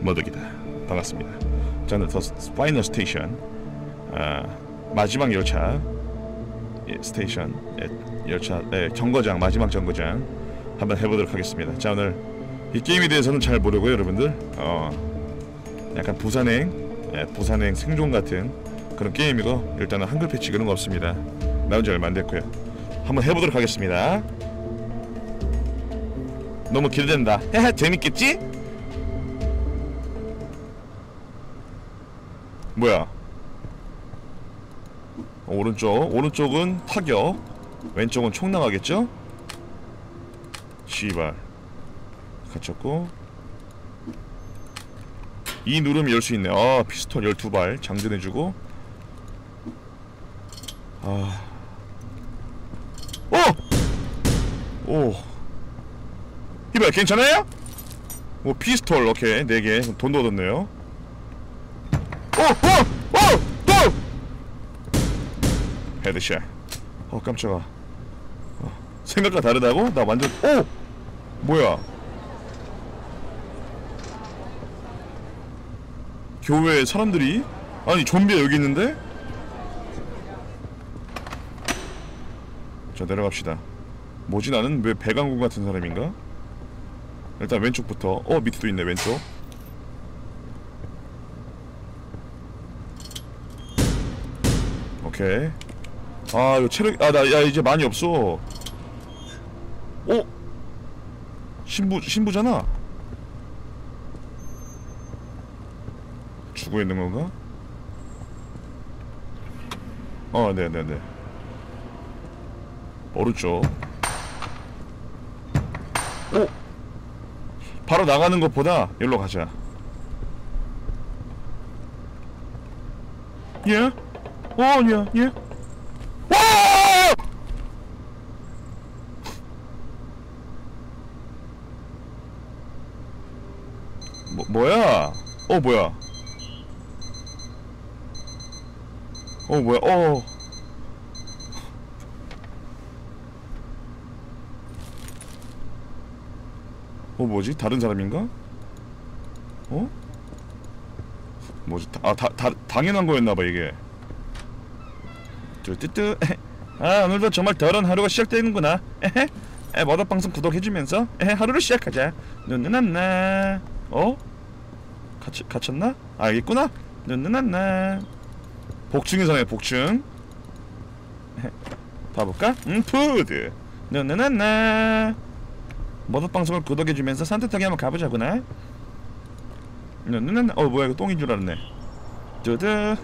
머덕이다. 반갑습니다. 저는 더 파이널 스테이션, 마지막 열차, 스테이션, 열차, 정거장, 마지막 정거장 한번 해보도록 하겠습니다. 자, 오늘 이 게임에 대해서는 잘 모르고요, 여러분들. 약간 부산행 생존 같은 그런 게임이고, 일단은 한글 패치 그런 거 없습니다. 나온 지 얼마 안 됐고요. 한번 해보도록 하겠습니다. 너무 기대된다. 재밌겠지? 뭐야? 오른쪽은 타격, 왼쪽은 총 나가겠죠? 씨발. 갇혔고. 이 누르면 열 수 있네. 피스톨 12발 장전해주고. 오! 이발 괜찮아요? 피스톨 오케이 4개 돈도 얻었네요. 또! 헤드샷. 깜짝아. 생각과 다르다고? 나 완전 뭐야? 교회에 사람들이? 아니 좀비가 여기 있는데? 자, 내려갑시다. 뭐지? 나는 왜 배강군 같은 사람인가? 일단 왼쪽부터. 밑에도 있네, 왼쪽. 오케이. 이거 체력, 나 이제 많이 없어. 신부잖아. 죽어 있는 건가? 네네네. 오른쪽. 바로 나가는 것보다 여기로 가자. 예? 아니야, 예? 와! 뭐야? 뭐야? 뭐야? 뭐지? 다른 사람인가? 뭐지? 당연한 거였나봐, 이게. 뚜뚜뚜. 오늘도 정말 더러운 하루가 시작되는구나. 머더방송 구독해주면서 하루를 시작하자. 눈누난나. 갇혔나? 여기 있구나? 눈누난나. 복층이잖아요, 복층. 봐볼까? 푸드. 눈누난나. 머더방송을 구독해주면서 산뜻하게 한번 가보자구나. 눈누난나. 뭐야, 이거 똥인 줄 알았네. 두두.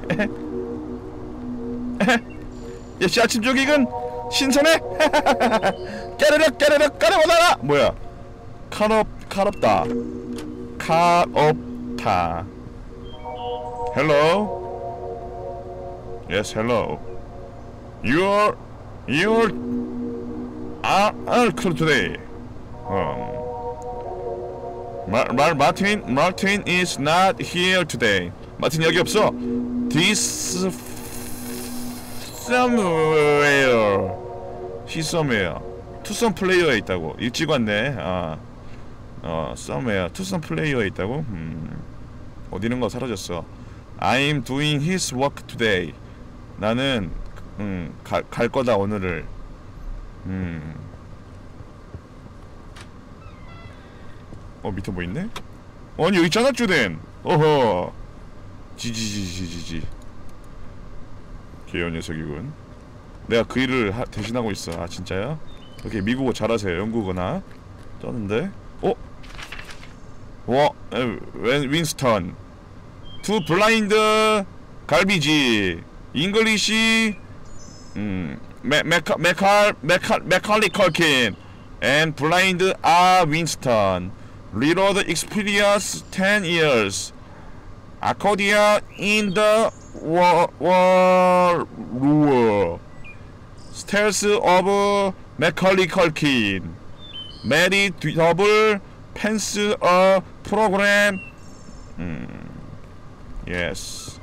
역시 아침 조깅은 신선해. 까르륵 까르보다라. 뭐야? 칼없다. Hello. Yes, hello. You're cool today. Martin is not here today. 마틴 여기 없어. This somewhere. He's somewhere. 투썸 플레이어에 있다고. 일찍 왔네. somewhere. 투썸 플레이어에 있다고? 어디 있는 거 사라졌어. I'm doing his work today. 나는 갈 거다 오늘을. 밑에 뭐 있네? 아니 여기 있잖아 주된. 지지지지지지. 개연 녀석이군. 내가 그 일을 대신하고 있어. 진짜야? 이렇게 미국어 잘하세요. 영국어나 쩌는데? 윈스턴. 투 블라인드 갈비지. 잉글리시 메칼리 컬킨 and blind 윈스턴. Reload experience 10 years. Accordion in the war. Stealth of Macaulay Culkin. Mary double pants a program. Yes.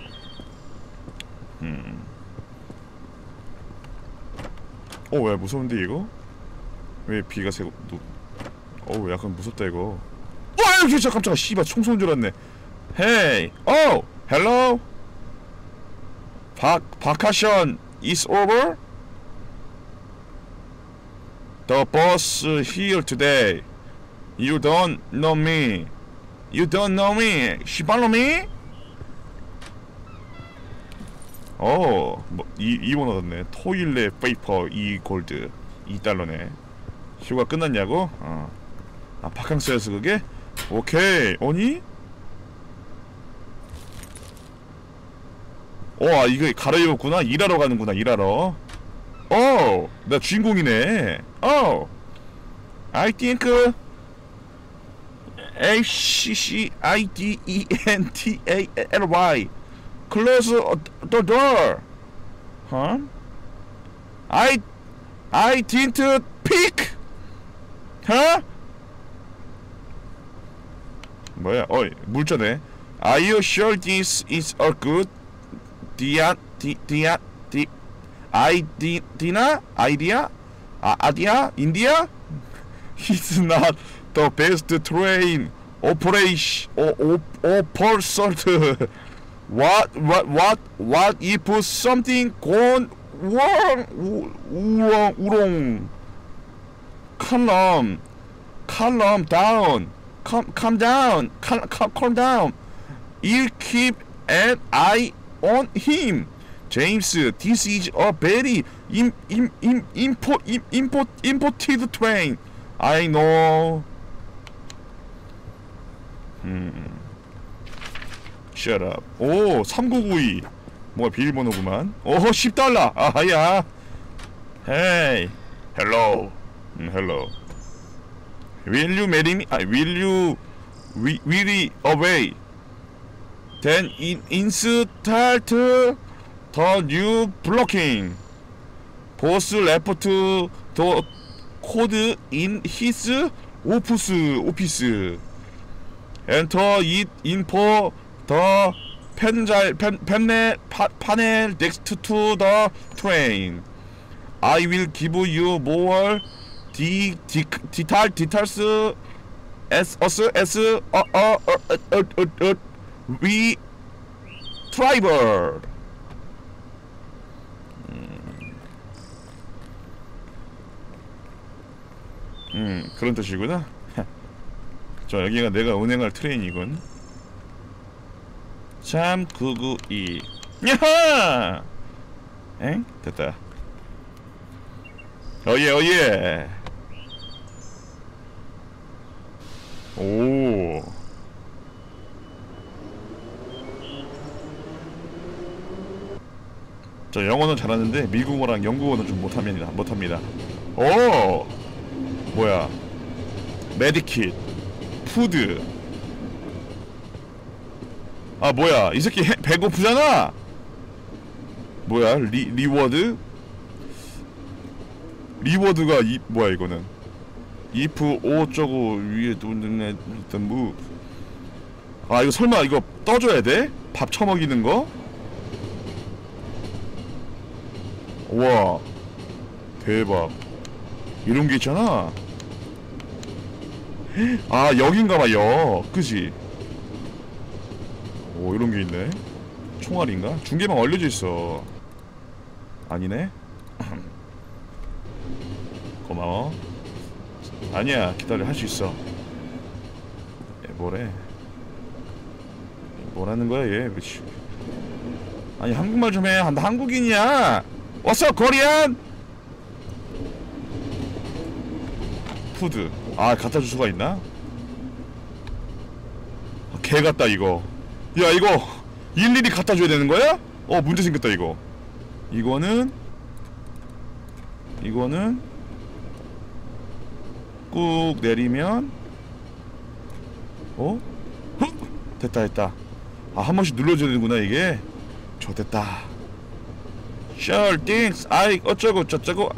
왜 무서운데 이거? 왜 비가 새고 약간 무섭다 이거. 와 진짜 깜짝아 씨발 총 쏜 줄 알았네. Hey, oh, hello. Vacation is over. The boss here today. You don't know me. You don't know me. 시발로 me? 뭐 이원 얻었네. 토일렛 페이퍼 2 골드 2달러네. 휴가 끝났냐고? 아 바캉스였어 그게? 오케이. 아니? 이거 갈아입었구나. 일하러 가는구나. 일하러. 나 주인공이네. I think ACCIDENTALY close the door. Huh? I didn't pick. Huh? 뭐야? 물자네. Are you sure this is a good idea? India? It's not the best train operation pursuit. What if something gone wrong? Calm down. Calm down. You keep an eye on him. James, this is a very imported train. I know. Shut up. 3992. 뭐가 비밀번호구만. 10달러. 아야. Hey. Hello. Hello. Will you marry me? Will you away? Then install the new blocking. Boss left the code in his office. Enter it info the panel next to the train. I will give you more details as we driver. 그런 뜻이구나. 저 여기가 내가 운행할 트레인이군. 3992. 야하! 엥? 됐다. 어예. 오. 저 영어는 잘하는데 미국어랑 영국어는 좀 못합니다. 오! 뭐야? 메디킷, 푸드. 뭐야? 이 새끼 배고프잖아. 뭐야? 리워드? 리워드가 뭐야 이거는? if 어쩌고 위에 놓는 move. 이거 설마 이거 떠줘야 돼? 밥 처먹이는 거? 우와 대박. 이런 게 있잖아. 여긴가봐. 그지? 오 이런 게 있네. 총알인가? 중계방 얼려져 있어. 아니네. 고마워. 아니야 기다려. 할 수 있어. 뭐래? 뭐라는 거야 얘? 그렇지. 아니 한국말 좀 해. 나 한국인이야. What's up, Korean? 푸드. 갖다 줄 수가 있나? 개 같다 이거. 야 이거 일일이 갖다 줘야 되는 거야? 문제 생겼다 이거. 이거는 꾹 내리면 됐다. 한 번씩 눌러줘야 되는구나 이게. 좋됐다. Sure things. 어쩌고 저쩌고.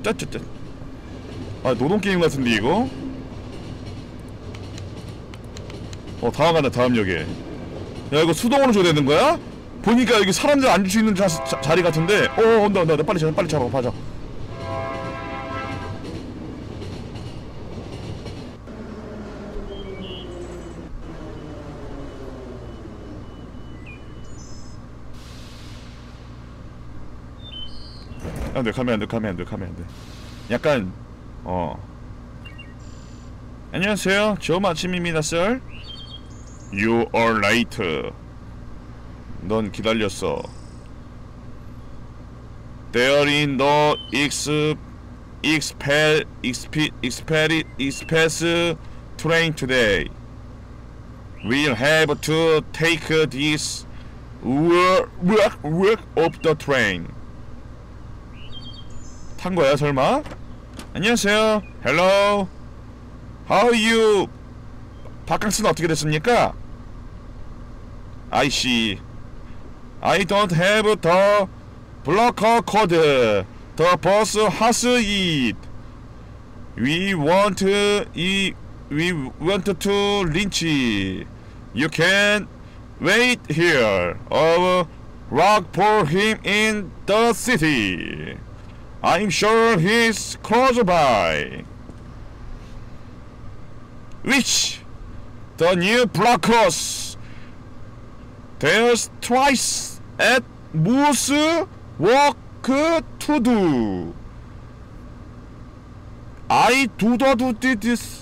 노동게임 같은데 이거? 다음 간다. 다음 역에. 야 이거 수동으로 줘야 되는 거야? 보니까 여기 사람들 앉을 수 있는 자리 같은데. 온다. 빨리 잡아. 안돼, 가면 안돼, 약간 안녕하세요, 좋은 아침입니다, sir. You are late. 넌 기다렸어. There is no express train today. We'll have to take this work of the train. 탄 거야 설마? 안녕하세요. Hello. How are you? 바캉스는 어떻게 됐습니까? I see. I don't have the blocker code. The bus has it. We want to reach. You can wait here or walk for him in the city. I'm sure he's close by. Which? The new blockers. There's twice at most work to do. I do this.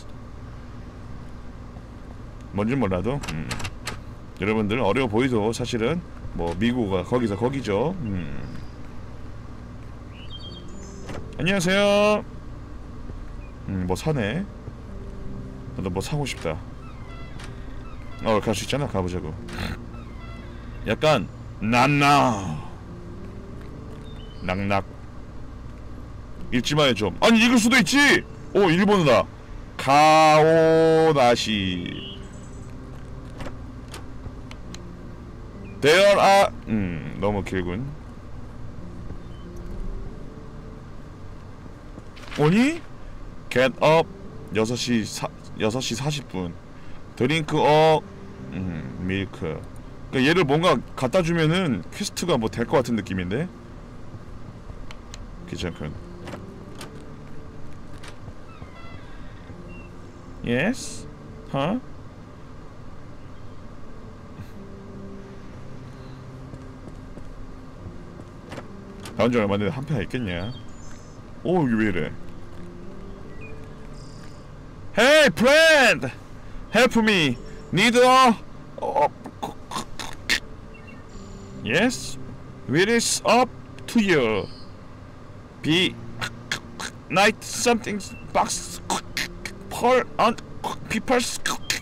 뭔지 몰라도 여러분들 어려워 보이도 사실은 뭐 미국가 거기서 거기죠. 안녕하세요. 뭐 사네. 나도 뭐 사고 싶다. 갈 수 있잖아. 가보자고. 약간 낙낙 읽지 마요 좀. 아니 읽을 수도 있지. 일본어다. 가오나시. There are 너무 길군. 오니? Get up 6시 40분. 드링크 업 밀크. 그러니까 얘를 뭔가 갖다 주면은 퀘스트가 뭐 될 것 같은 느낌인데. 귀찮군. Yes? Huh? 나온 지 얼마 전에 한 편 있겠냐? 여기 왜 이래? Hey friend! Help me! Need a... Yes? It is up to you. Be... Night something... Box... Pearl... People's...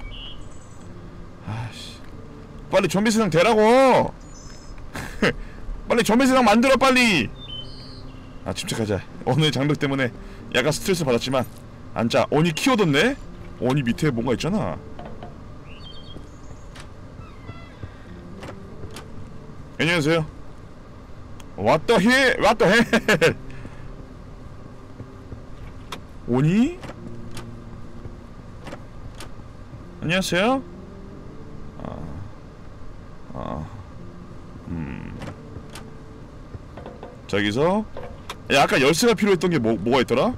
아씨... 빨리 좀비 세상 되라고! 빨리 좀비 세상 만들어 빨리! 침착하자. 오늘 장벽 때문에 약간 스트레스 받았지만 앉자. 오니 키워뒀네? 오니 밑에 뭔가 있잖아. 안녕하세요. What the hell? What the hell? 오니? 안녕하세요. 저기서 아까 열쇠가 필요했던 게 뭐가 있더라?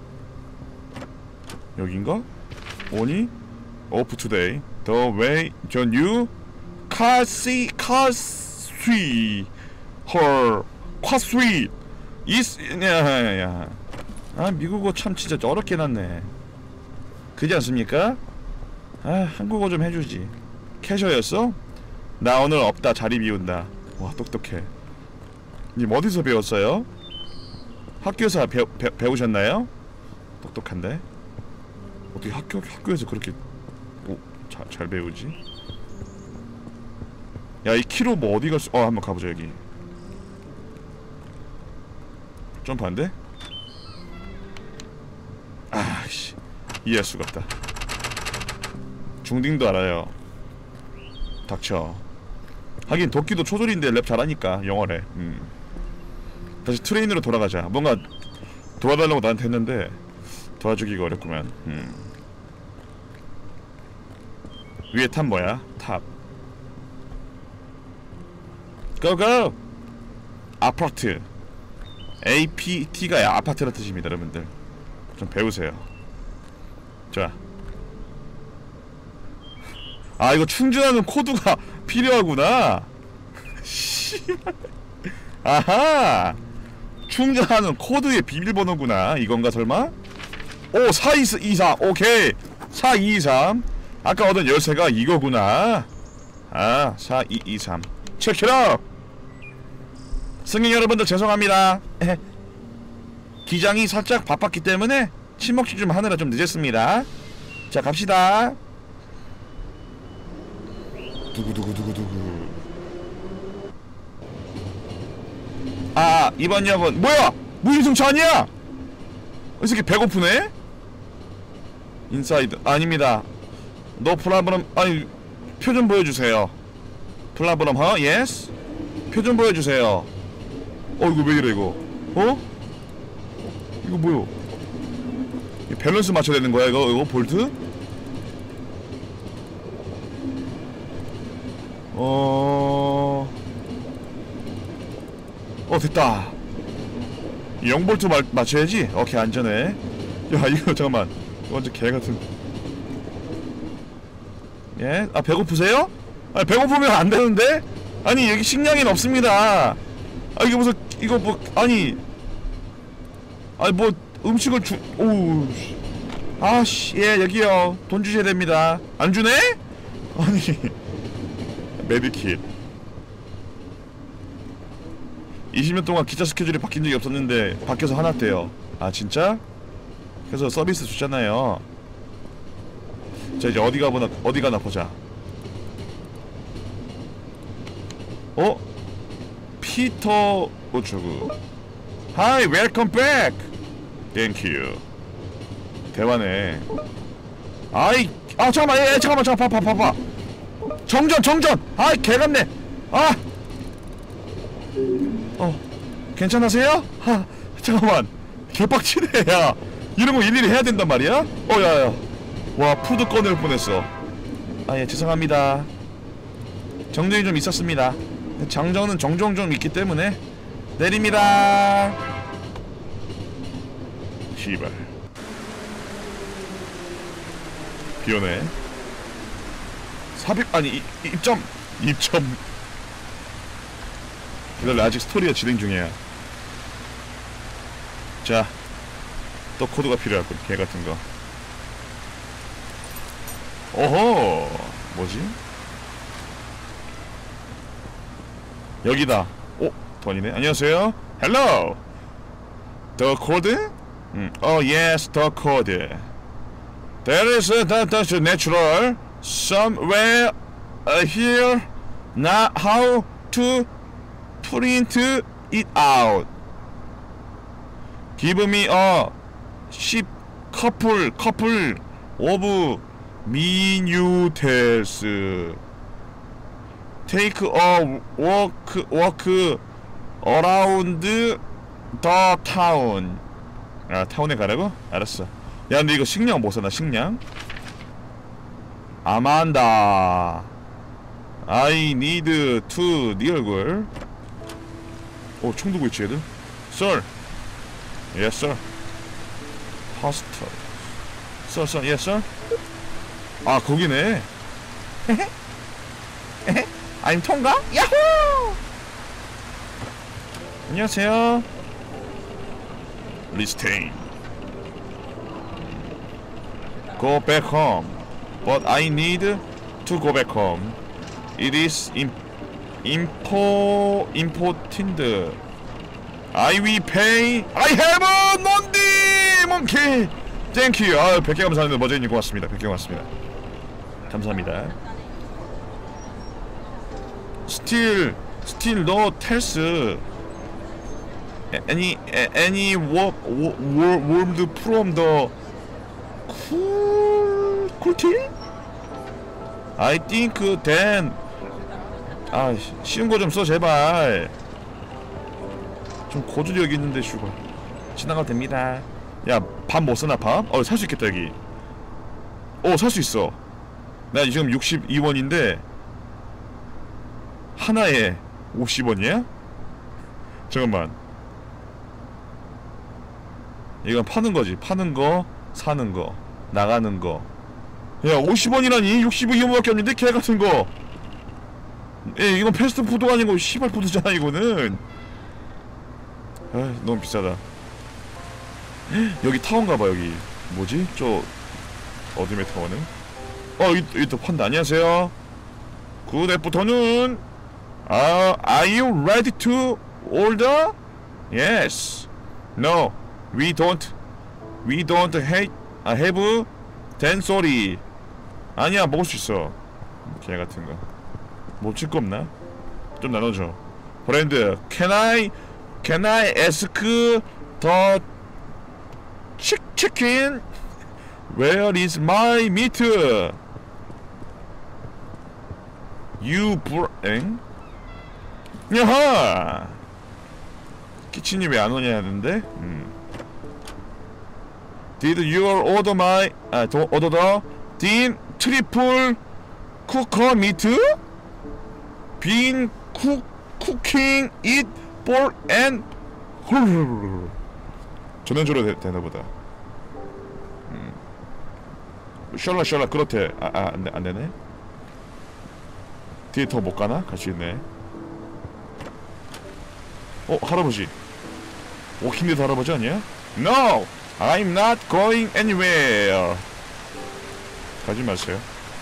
여긴가? 오니? Off today. The way the new 카스위 헐 카스위 is 야야야. 미국어 참 진짜 어렵게 해놨네. 그지 않습니까? 한국어 좀 해주지. 캐셔였어? 나 오늘 없다. 자리 비운다. 와 똑똑해. 님 어디서 배웠어요? 학교에서 배우셨나요? 똑똑한데? 어떻게 학교에서 그렇게 잘 배우지? 야, 이 키로 뭐 어디 갈 수... 한번 가보자 여기. 점프한데? 아씨 이해할 수가 없다. 중딩도 알아요. 닥쳐. 하긴 도끼도 초졸인데 랩 잘하니까 영어래. 다시 트레인으로 돌아가자. 뭔가 도와달라고 나한테 했는데 도와주기가 어렵구만. 위에 탑 뭐야? 탑. 고고! 아파트. APT가 아파트라 뜻입니다 여러분들. 좀 배우세요. 자. 이거 충전하는 코드가 필요하구나. 씨발. 아하! 충전하는 코드의 비밀번호구나. 이건가 설마? 오 4223 오케이 4223 아까 얻은 열쇠가 이거구나. 아 4223 체크잇아웃. 승객 여러분들 죄송합니다. 기장이 살짝 바빴기 때문에 침묵식 좀 하느라 좀 늦었습니다. 자 갑시다. 두구두구두구두구. 아 이번 역은 뭐야 무인승차 아니야? 이 새끼 배고프네? 인사이드 아닙니다. 너 플라브럼 아니 표 좀 보여주세요. 플라브럼 허? 예스? 표 좀 보여주세요. 이거 왜 이래 이거? 이거 뭐요? 밸런스 맞춰야 되는 거야 이거 볼트? 됐다. 0볼트 맞춰야지. 오케이 안전해. 야 이거 잠깐만 완전 개같은. 예? 아 배고프세요? 아 배고프면 안 되는데? 아니 여기 식량이 없습니다. 아 이게 무슨 이거 뭐 아니 뭐 음식을 오우 아씨 예 여기요 돈 주셔야 됩니다. 안 주네? 아니 메디킷 20년 동안 기차 스케줄이 바뀐 적이 없었는데 바뀌어서 하나 떼요. 아 진짜? 그래서 서비스 주잖아요. 자 이제 어디 가나 보자. 피터 우추구 하이 웰컴 백 땡큐. 대화네. 아이 잠깐만 잠깐만 봐봐 정전 아이 개같네. 괜찮으세요? 잠깐만 개빡치네. 야 이런거 일일이 해야 된단 말이야? 야야 와 푸드 꺼낼 뻔했어. 예 죄송합니다. 정전이 좀 있었습니다. 정전은 종종 좀 있기 때문에 내립니다. 시발 비오네. 400 아니 입점 기다려 아직 스토리가 진행 중이야. 자 또 코드가 필요하군 개같은거. 오호 뭐지? 여기다. 돈이네. 안녕하세요. 헬로 더 코드? yes 더 코드. There is that's natural somewhere here. Now how to print it out. Give me a 10 couple of minutes. Take a walk around the town. 타운에 가라고? 알았어. 야 근데 이거 식량 뭐 써나 식량? 아만다 I need to 네 얼굴. 총 들고 있지 얘들? Sir Yes sir Hostel Sir Yes sir 거기네. I'm 통가? 야호! 안녕하세요. Listing Go back home But I need to go back home. It is important. I will pay. I have a monkey. Thank you. 100개 감사합니다. 머저님 고맙습니다. 100개 고맙습니다. 감사합니다. Still no tells any wormed from the cool team? I think then 쉬운 거 좀 써 제발. 좀 고줄이 여기 있는데 슈가 지나가도 됩니다. 야 밥 못 쓰나 밥? 살 수 있겠다 여기. 살 수 있어. 나 지금 62원인데 하나에 50원이야? 잠깐만. 이건 파는 거지. 파는 거, 사는 거, 나가는 거. 야 50원이라니 62원밖에 없는데 개 같은 거. 이건 패스트푸드가 아니고 시발푸드잖아 이거는. 아, 너무 비싸다. 여기 타워인가봐. 여기 뭐지? 저 어둠의 타워는? 여기 또 판다. 안녕하세요. 굿 애프터눈. Are you ready to order? Yes. No. We don't have then sorry. 아니야, 먹을 수 있어. 개 같은 거. 뭐 칠 거 없나? 좀 나눠줘. 브랜드. Can I ask the chicken? Where is my meat? You 엥? 야하! 키친이 왜 안 오냐 하는데? Did you order the triple cooker meat? Bean cooking it for and 전원주로 되나보다. 셜라 그렇대. 안되네. 뒤에 더 못가나? 갈 수 있네. 할아버지. 워킹데드 할아버지 아니야? No! I'm not going anywhere. 가지 마세요.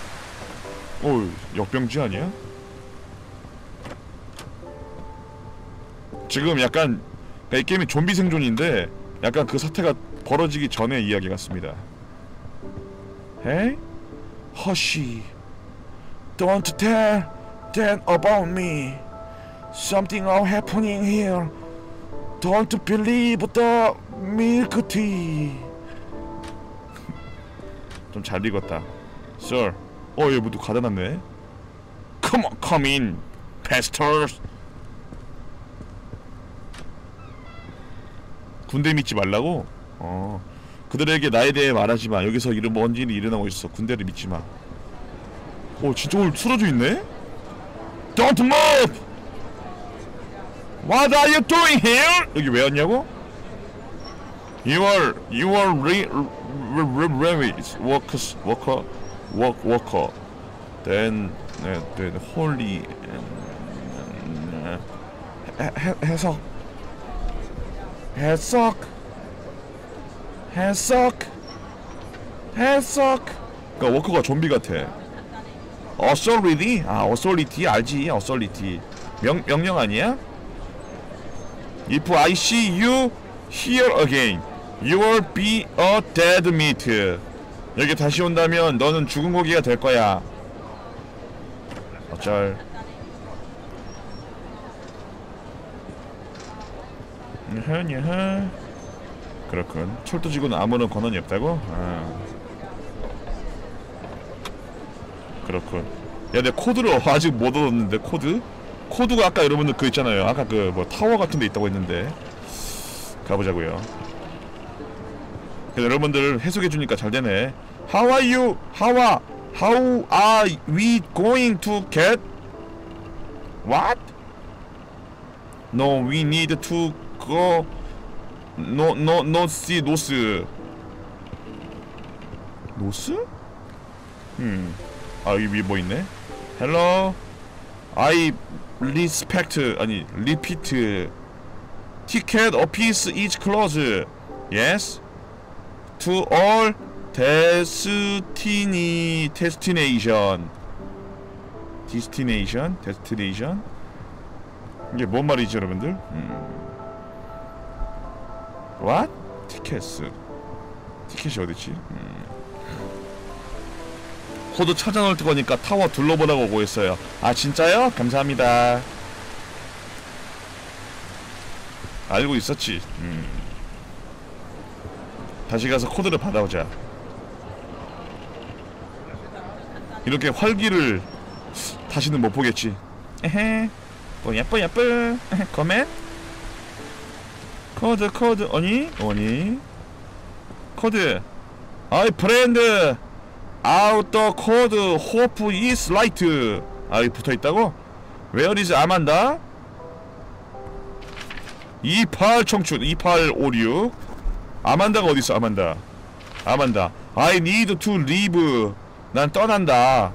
역병지 아니야? 지금 약간 이 게임이 좀비 생존인데 약간 그 사태가 벌어지기 전의 이야기 같습니다. Hey? Hush. Don't tell them about me. Something is happening here. Don't believe the milk tea. 좀 잘 익었다. Sir. 얘 모두 가다놨네. Come in, pastors. 군대 믿지 말라고? 그들에게 나에 대해 말하지 마. 여기서 뭔 일이 일어나고 있어. 군대를 믿지 마. 진짜 오늘 쓰러져 있네? Don't move! What are you doing here? 여기 왜 왔냐고? You are worker. Then holy 해석. 그러니까 워커가 좀비 같아. authority? authority 알지? authority 명령 아니야? If I see you here again, you will be a dead meat. 여기 다시 온다면 너는 죽은 고기가 될 거야. 어쩔. 야하. 그렇군. 철도지구는 아무런 권한이 없다고? 그렇군. 야, 내 코드를 아직 못 얻었는데. 코드가 아까 여러분들 그 있잖아요. 아까 그 뭐 타워 같은 데 있다고 했는데 가보자고요. 여러분들 해석해주니까 잘되네. How are we going to get? What? No, we need to go. see 노스. 여기 위에 뭐 있네? Hello. I respect repeat. Ticket office is closed. Yes. To all destination. 이게 뭔 말이지 여러분들? What? 티켓이 어딨지? 코드 찾아놓을 거니까 타워 둘러보라고 오고 있어요. 진짜요? 감사합니다. 알고 있었지. 다시 가서 코드를 받아오자. 이렇게 활기를 다시는 못 보겠지. 에헤. 예뻐. 거맨? 코드 오니? 코드. 브랜드 아웃더 코드 호프 이스 라이트. 여기 붙어있다고? Where is 아만다? 28 청춘 2856. 아만다가 어딨어? 아만다. I need to leave. 난 떠난다.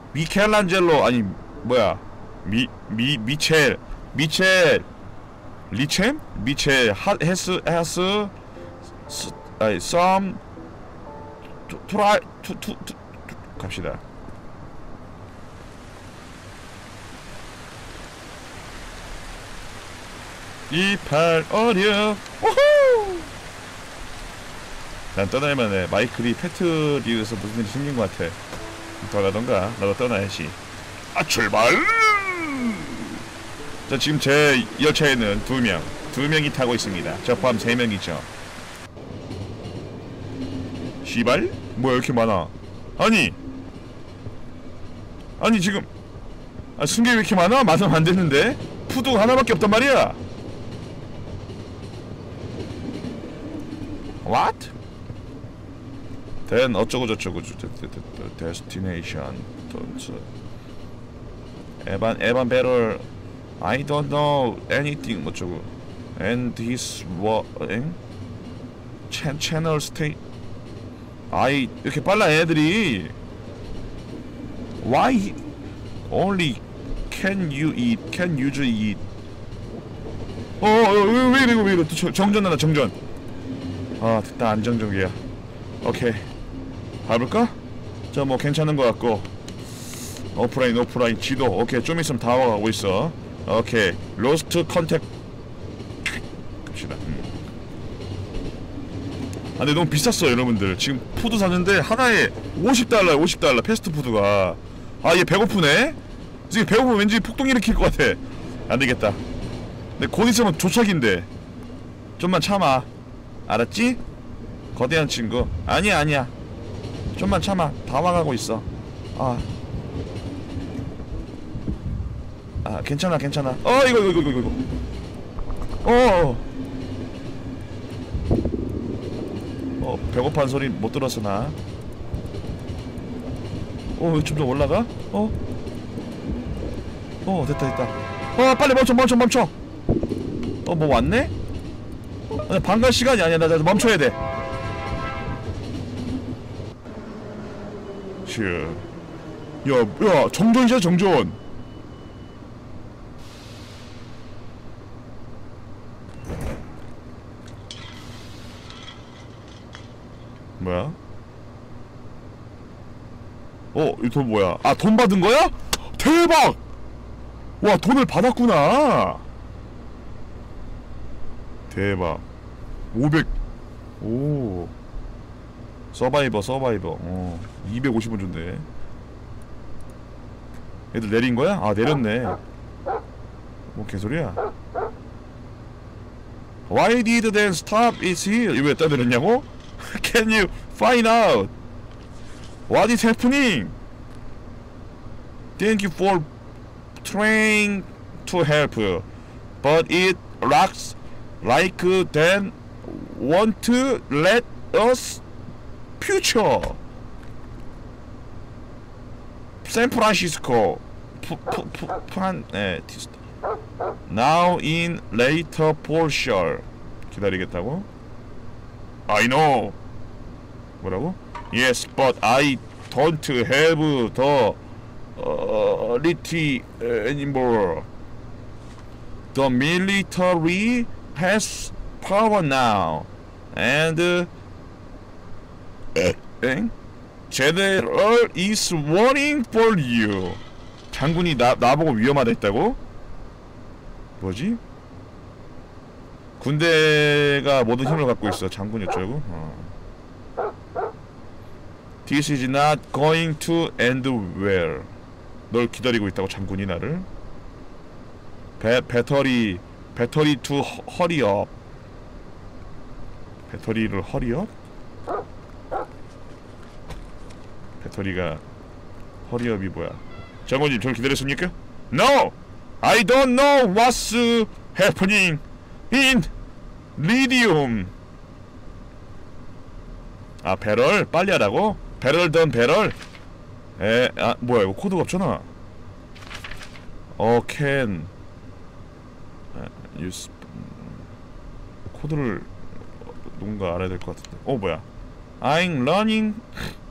미켈란젤로 미첼 리챔? 미체 핫 헤스 아이 썸 트라이 투 갑시다. 이팔 어려. 우후! 난 떠날만해. 마이클이 패트리에서 무슨 일이 생긴 것 같아. 더 가던가. 나도 떠나야지. 아 출발! 자 지금 제 열차에는 두 명이 타고 있습니다. 저 포함 3명이죠. 시발? 뭐야 이렇게 많아? 아니 지금 승객 왜 이렇게 많아? 맞으면 안 되는데? 푸드 하나밖에 없단 말이야. What? Then 어쩌고 저쩌고 destination don't 에반 배럴 I don't know anything 어쩌고 and this what channel stay 아이 이렇게 빨라 애들이. Why only can you eat 왜 이래 정전 나다 정전. 아 됐다 안정적이야. 오케이 밟을까? 자 뭐 괜찮은 것 같고 오프라인 지도 오케이 좀 있으면 다 와가고 있어. 오케이 로스트 컨택 갑시다. 아 근데 너무 비쌌어 여러분들. 지금 푸드 샀는데 하나에 $50 패스트푸드가. 아 얘 배고프네? 지금 배고프면 왠지 폭동 일으킬 것 같아. 안되겠다. 근데 곧 있으면 도착인데 좀만 참아 알았지? 거대한 친구 아니야 좀만 참아 다 와가고 있어. 괜찮아 이거 배고파는 소리 못 들었어 나. 좀 더 올라가? 됐다. 빨리 멈춰. 뭐 왔네? 반갈 시간이 아니야. 나 멈춰야 돼. 야 정전이야 정전. 뭐야? 이 돈 뭐야? 돈 받은 거야? 대박! 와 돈을 받았구나. 대박. 500. 오. 서바이버. 250원 준대. 애들 내린 거야? 내렸네. 뭐 개소리야? Why did they stop it here? 이거 왜 떠내렸냐고? Can you find out what is happening? Thank you for trying to help, but it looks like they want to let us future. 샌프란시스코 now in later portion. 기다리겠다고? I know. 뭐라고? Yes, but I don't have the authority anymore. The military has power now, and General is warning for you. 장군이 나보고 위험하다 했다고? 뭐지? 군대가 모든 힘을 갖고 있어. 장군이 어쩌고? This is not going to end well. 널 기다리고 있다고 장군이 나를. 배터리 to hurry up. 배터리를 hurry up? 배터리가 hurry up이 뭐야? 장군님 저를 기다렸습니까? No! I don't know what's happening in 리디움. 배럴? 빨리 하라고? 배럴 던 배럴? 뭐야 이거 코드가 없잖아. can use 코드를 누군가 알아야 될 것 같은데. 뭐야 I'm running